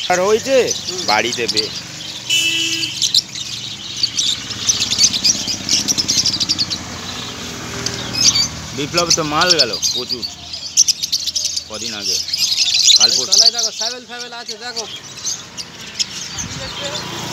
আর হয়েছে বাড়িতে বে বিপ্লব তো মাল গেল প্রচুর কদিন আগে কাল পরশু দেখো 7 আছে দেখো